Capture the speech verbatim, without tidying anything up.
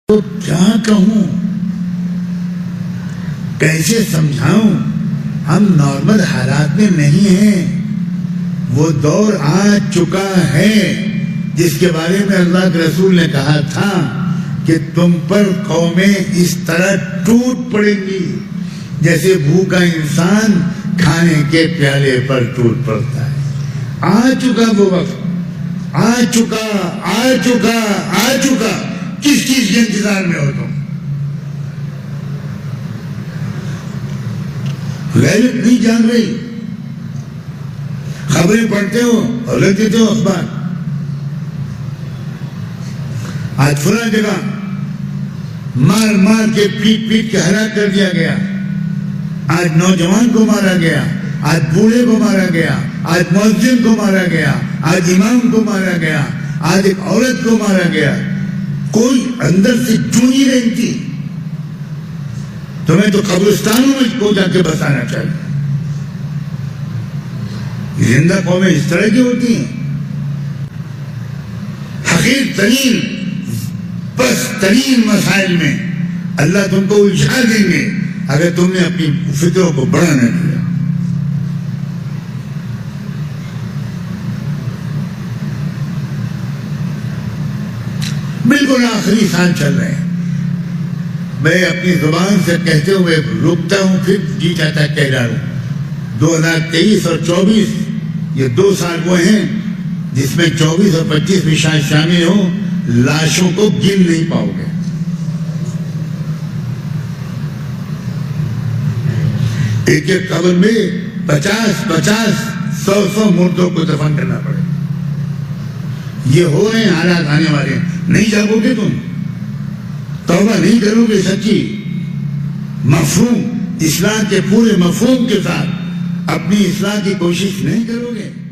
تو کیا کہوں، کیسے سمجھاؤں؟ ہم نارمل حالات میں نہیں ہیں. وہ دور آ چکا ہے جس کے بارے میں اللہ کے رسول نے کہا تھا کہ تم پر قومیں اس طرح ٹوٹ پڑیں گی جیسے بھوکا انسان کھانے کے پیالے پر ٹوٹ پڑتا ہے. آ چکا وہ وقت، آ چکا آ چکا آ چکا. کس چیز کے انتظار میں ہو تم؟ غیرت نہیں جان رہی، خبریں پڑھتے ہو اور لکھ دیتے ہو اخبار. آج فلاں جگہ مار مار کے پیٹ پیٹ کے ہلاک کر دیا گیا، آج نوجوان کو مارا گیا، آج بوڑھے کو مارا گیا، آج مؤذن کو مارا گیا، آج امام کو مارا گیا، آج ایک عورت کو مارا گیا. کوئی اندر سے جو نہیں رہتی. تمہیں تو قبرستانوں میں کو جا کے بسانا چاہیے. زندہ قومیں اس طرح کی ہوتی ہیں، حقیر ترین بس ترین مسائل میں اللہ تم کو الجھا دیں گے اگر تم نے اپنی فکروں کو بڑا نہ کیا. بالکل آخری سال چل رہے ہیں. میں اپنی زبان سے کہتے ہوئے رکتا ہوں، پھر جی چاہتا ہے کہہ ڈالوں. دو ہزار تیئیس اور چوبیس یہ دو سال وہ ہیں جس میں چوبیس اور پچیس بھی شاید شامل ہوں. لاشوں کو گن نہیں پاؤ گے. ایک ایک قبر میں پچاس پچاس سو سو مردوں کو دفن کرنا پڑے. یہ ہو رہے ہیں حالات آنے والے ہیں. نہیں جاگو گے تم، توبہ نہیں کرو گے سچی مفہوم اسلام کے پورے مفہوم کے ساتھ اپنی اصلاح کی کوشش نہیں کرو گے.